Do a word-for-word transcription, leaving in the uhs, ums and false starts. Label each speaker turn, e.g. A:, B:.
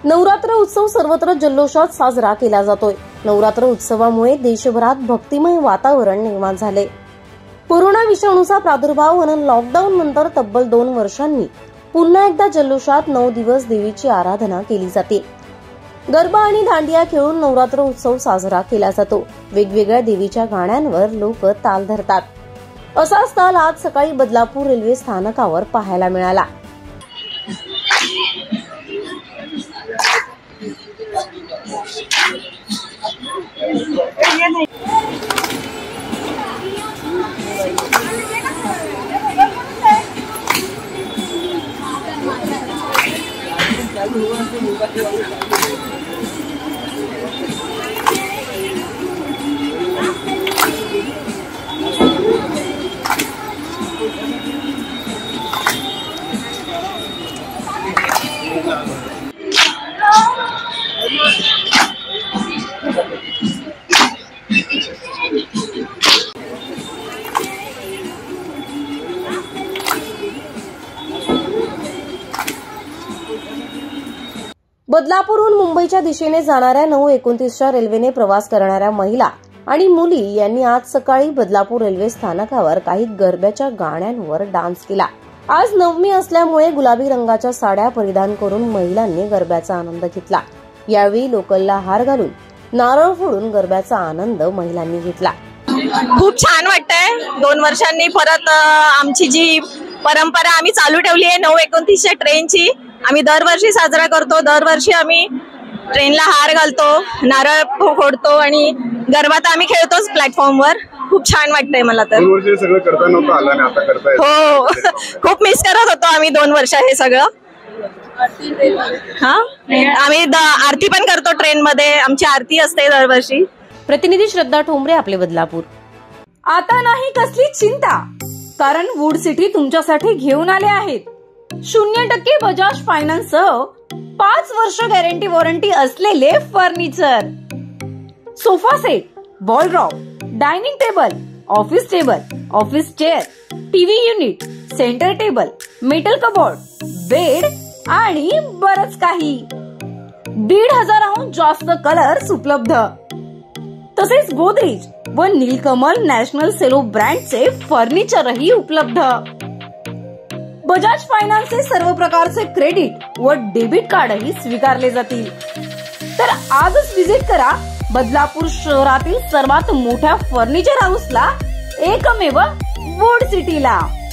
A: नवरात्र उत्सव सर्वत्र जल्लोषात साजरा केला जातोय। नवरात्र उत्सवामुळे देशभरात भक्तिमय वातावरण निर्माण झाले। कोरोना विषाणूचा प्रादुर्भाव आणि लॉकडाऊन नंतर तब्बल दोन वर्षांनी पुन्हा एकदा जल्लोषात नऊ दिवस देवीची आराधना केली जाते। गरबा आणि दांडिया खेळून नवरात्र उत्सव साजरा केला जातो। वेगवेगळ्या देवीच्या गाण्यांवर लोक ताल धरतात। असाच ताल आज सकाळी बदलापूर रेल्वे स्थानकावर पाहायला मिळाला। बदलापूरहून मुंबईच्या दिशेने जाणाऱ्या नऊ एकोणतीसच्या रेल्वेने प्रवास करणाऱ्या महिला आणि मुली यांनी आज सकाळी बदलापूर रेल्वे स्थानकावर काही गरब्याच्या गाण्यांवर डान्स केला। आज नवमी असल्यामुळे गुलाबी रंगाच्या साड्या परिधान करून महिलांनी गरब्याचा आनंद घेतला। यावेळी लोकलला हार घालून नारळ फोडून गरब्याचा आनंद महिलांनी घेतला।
B: खूप छान वाटतंय। दोन वर्षांनी परत आमची जी परंपरा आम्ही चालू ठेवली आहे नऊ एकोणतीसच्या ट्रेनची, आम्ही दरवर्षी साजरा करतो। दरवर्षी आम्ही ट्रेनला हार घालतो, नारळ फोडतो आणि गरबा तर आम्ही खेळतोच प्लॅटफॉर्मवर। खूप छान वाटतंय मला तर।
C: दोन वर्ष सगळं करता नव्हतं आलं आणि आता करताय।
B: हो, खूप मिस करत होतो आम्ही दोन वर्ष हे सगळं। हा, आम्ही आरती पण करतो ट्रेन मध्ये, आमची आरती असते दरवर्षी।
A: प्रतिनिधी श्रद्धा ठोंबरे, आपले बदलापूर।
D: आता नाही कसली चिंता, कारण वूड सिटी तुमच्यासाठी घेऊन आले आहेत शून्य टक्के बजाज फायनान्स सह पाच वर्ष गॅरंटी वॉरंटी असलेले furniture, sofa set, wardrobe, dining table, office table, office chair, TV unit, centre table, metal cupboard, bed आणि बरच काही। दीड हजाराहून जास्त कलर्स उपलब्ध, तसेच गोदरेज व नीलकमल नॅशनल सेलो ब्रँडचे फर्निचरही उपलब्ध। बजाज फायनान्सचे सर्व प्रकारचे क्रेडिट व डेबिट कार्डही स्वीकारले जातील। तर आजच विजिट करा बदलापूर शहरातील सर्वात मोठ्या फर्निचर हाऊसला, एकमेव वूड सिटीला।